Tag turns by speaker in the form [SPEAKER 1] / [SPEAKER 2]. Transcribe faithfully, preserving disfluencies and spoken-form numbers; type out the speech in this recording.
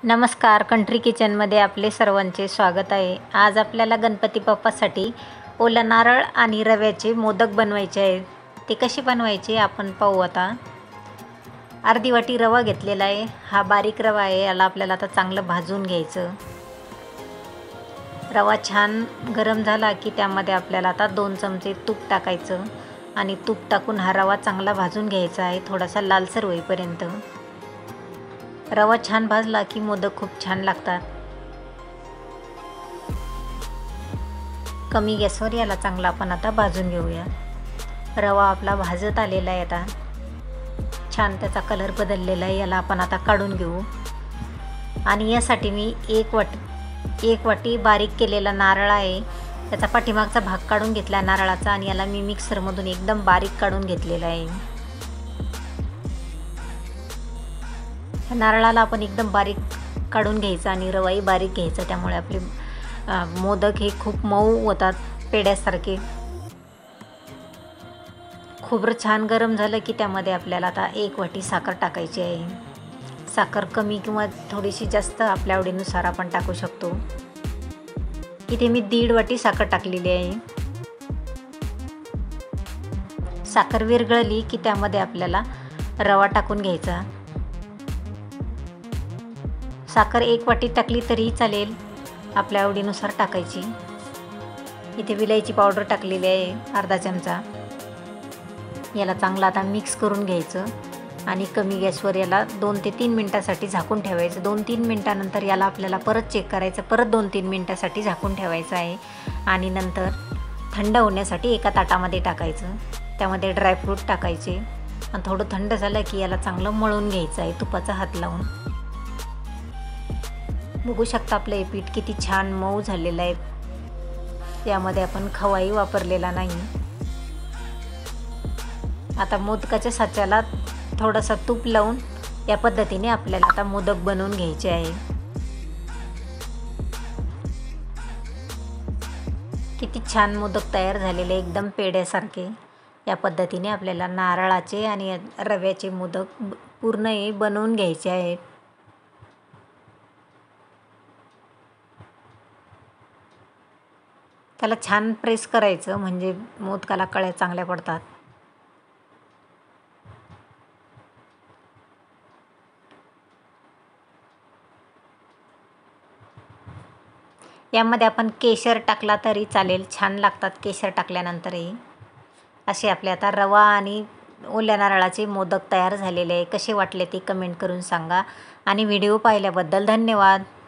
[SPEAKER 1] नमस्कार, कंट्री किचनमध्ये आपले सर्वांचे स्वागत आहे। आज आपल्याला गणपती बाप्पासाठी ओला नारळ आणि रव्याचे मोदक बनवायचे आहेत। ते कसे बनवायचे आपण पाहू आता। अर्धी वाटी रवा घेतलेला आहे। हा बारीक रवा आहे, याला आपल्याला आता चांगलं भाजून घ्यायचं। रवा छान गरम झाला की त्यामध्ये आपल्याला आता दोन चमचे तूप टाकायचं आणि तूप टाकून हा रवा चांगला भाजून घ्यायचा आहे, थोडासा लालसर होईपर्यंत। रवा छान भाजला की मोदक खूप छान लागतात। कमी गॅसवर याला चांगला आपण आता भाजून घेऊया। रवा आपला भाजत आलेला आहे, आता छान त्याचा कलर बदललेला आहे। याला आपण आता काढून घेऊ आणि यासाठी मी एक वाटी एक वाटी बारीक केलेला नारळ आहे, त्याचा पाठीमागचा भाग काढून घेतला नारळाचा आणि याला मी मिक्सरमधून एकदम बारीक काढून घेतलेला आहे। नारळाला आपण एकदम बारीक काढून घ्यायचं आणि रवाही बारीक घ्यायचा, त्यामुळे आपले मोदक हे खूप मऊ होतात, पेड्यासारखे। खोबरं छान गरम झालं की त्यामध्ये आपल्याला आता एक वाटी साखर टाकायची आहे। साखर कमी किंवा थोडीशी जास्त आपल्या आवडीनुसार आपण टाकू शकतो। इथे मी दीड वाटी साखर टाकलेली आहे। साखर विरघळली की त्यामध्ये आपल्याला रवा टाकून घ्यायचा। साखर एक वाटी टाकली तरी चालेल, आपल्या आवडीनुसार टाकायची। इथे विलायची पावडर टाकलेली आहे अर्धा चमचा। याला चांगला आता मिक्स करून घ्यायचं आणि कमी गॅसवर याला दोन ते तीन मिनिटासाठी झाकून ठेवायचं। दोन तीन मिनिटानंतर याला आपल्याला परत चेक करायचं, परत दोन तीन मिनिटासाठी झाकून ठेवायचं आहे आणि नंतर थंड होण्यासाठी एका ताटामध्ये टाकायचं। त्यामध्ये ड्रायफ्रूट टाकायचे आणि थोडं थंड झालं की याला चांगलं मळून घ्यायचं आहे तुपाचा हात लावून। बघू शकता आपलं हे पीठ किती छान मऊ झालेलं आहे, यामध्ये आपण खवाही वापरलेला नाही। आता मोदकाच्या साच्याला थोडासा तूप लावून या पद्धतीने आपल्याला आता मोदक बनवून घ्यायचे आहे। किती छान मोदक तयार झालेले, एकदम पेड्यासारखे। या पद्धतीने आपल्याला नारळाचे आणि रव्याचे मोदक पूर्ण हे बनवून घ्यायचे आहेत। त्याला छान प्रेस करायचं, म्हणजे मोदकाला कळ्या चांगल्या पडतात। यामध्ये आपण केशर टाकला तरी चालेल, छान लागतात केशर टाकल्यानंतरही। असे आपले आता रवा आणि ओल्या नारळाचे मोदक तयार झालेले आहे। कसे वाटले ते कमेंट करून सांगा आणि व्हिडिओ पाहिल्याबद्दल धन्यवाद।